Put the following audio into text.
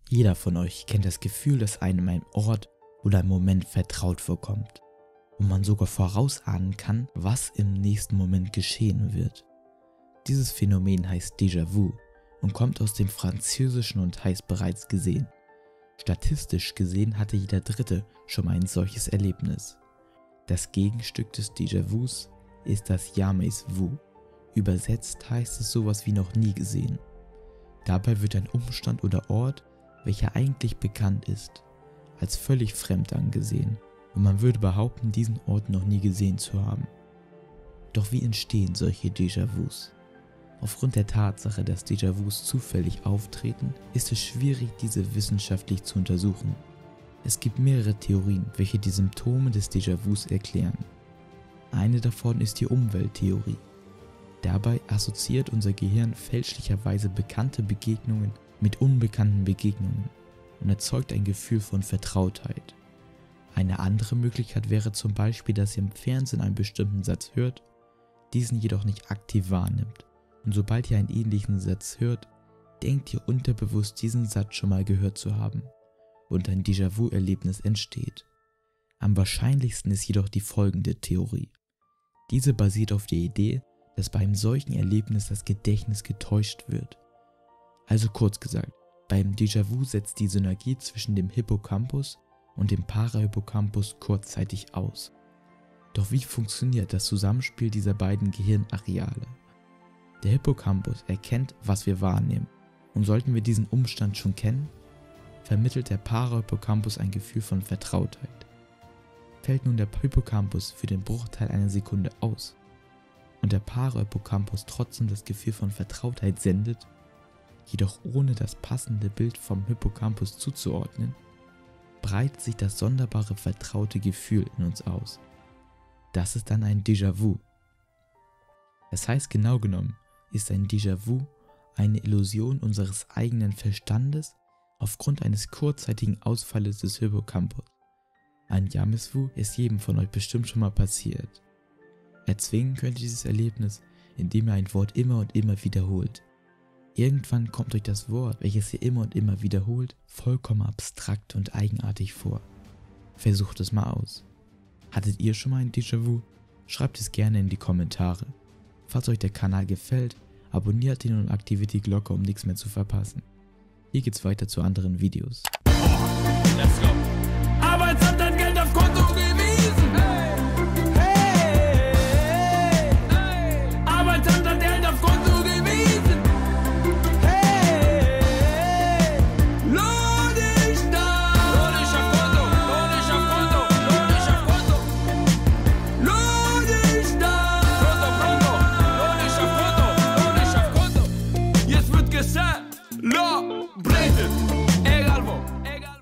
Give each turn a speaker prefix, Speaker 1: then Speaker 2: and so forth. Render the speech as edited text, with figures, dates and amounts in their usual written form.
Speaker 1: Jeder von euch kennt das Gefühl, dass einem ein Ort oder ein Moment vertraut vorkommt und man sogar vorausahnen kann, was im nächsten Moment geschehen wird. Dieses Phänomen heißt Déjà-vu und kommt aus dem Französischen und heißt bereits gesehen. Statistisch gesehen hatte jeder Dritte schon mal ein solches Erlebnis. Das Gegenstück des Déjà-vus ist das Jamais vu. Übersetzt heißt es sowas wie noch nie gesehen. Dabei wird ein Umstand oder Ort, welcher eigentlich bekannt ist, als völlig fremd angesehen und man würde behaupten, diesen Ort noch nie gesehen zu haben. Doch wie entstehen solche Déjà-vus? Aufgrund der Tatsache, dass Déjà-vus zufällig auftreten, ist es schwierig, diese wissenschaftlich zu untersuchen. Es gibt mehrere Theorien, welche die Symptome des Déjà-vus erklären. Eine davon ist die Umwelttheorie. Dabei assoziiert unser Gehirn fälschlicherweise bekannte Begegnungen mit unbekannten Begegnungen und erzeugt ein Gefühl von Vertrautheit. Eine andere Möglichkeit wäre zum Beispiel, dass ihr im Fernsehen einen bestimmten Satz hört, diesen jedoch nicht aktiv wahrnimmt. Und sobald ihr einen ähnlichen Satz hört, denkt ihr unterbewusst diesen Satz schon mal gehört zu haben und ein Déjà-vu-Erlebnis entsteht. Am wahrscheinlichsten ist jedoch die folgende Theorie. Diese basiert auf der Idee, dass bei einem solchen Erlebnis das Gedächtnis getäuscht wird. Also kurz gesagt, beim Déjà-vu setzt die Synergie zwischen dem Hippocampus und dem Parahippocampus kurzzeitig aus. Doch wie funktioniert das Zusammenspiel dieser beiden Gehirnareale? Der Hippocampus erkennt, was wir wahrnehmen, und sollten wir diesen Umstand schon kennen, vermittelt der Parahippocampus ein Gefühl von Vertrautheit. Fällt nun der Hippocampus für den Bruchteil einer Sekunde aus und der Parahippocampus trotzdem das Gefühl von Vertrautheit sendet, jedoch ohne das passende Bild vom Hippocampus zuzuordnen, breitet sich das sonderbare vertraute Gefühl in uns aus. Das ist dann ein Déjà-vu. Das heißt, genau genommen ist ein Déjà-vu eine Illusion unseres eigenen Verstandes aufgrund eines kurzzeitigen Ausfalles des Hippocampus. Ein Jamais vu ist jedem von euch bestimmt schon mal passiert. Erzwingen könnt ihr dieses Erlebnis, indem ihr ein Wort immer und immer wiederholt. Irgendwann kommt euch das Wort, welches ihr immer und immer wiederholt, vollkommen abstrakt und eigenartig vor. Versucht es mal aus. Hattet ihr schon mal ein Déjà-vu? Schreibt es gerne in die Kommentare. Falls euch der Kanal gefällt, abonniert ihn und aktiviert die Glocke, um nichts mehr zu verpassen. Hier geht's weiter zu anderen Videos.
Speaker 2: Let's go.